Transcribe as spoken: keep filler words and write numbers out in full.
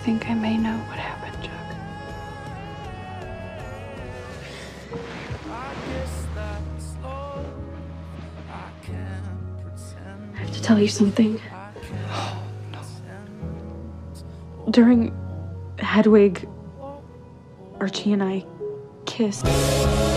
think I may know what happened, Chuck. I have to tell you something. Oh, no. During Hedwig, Archie and I kissed.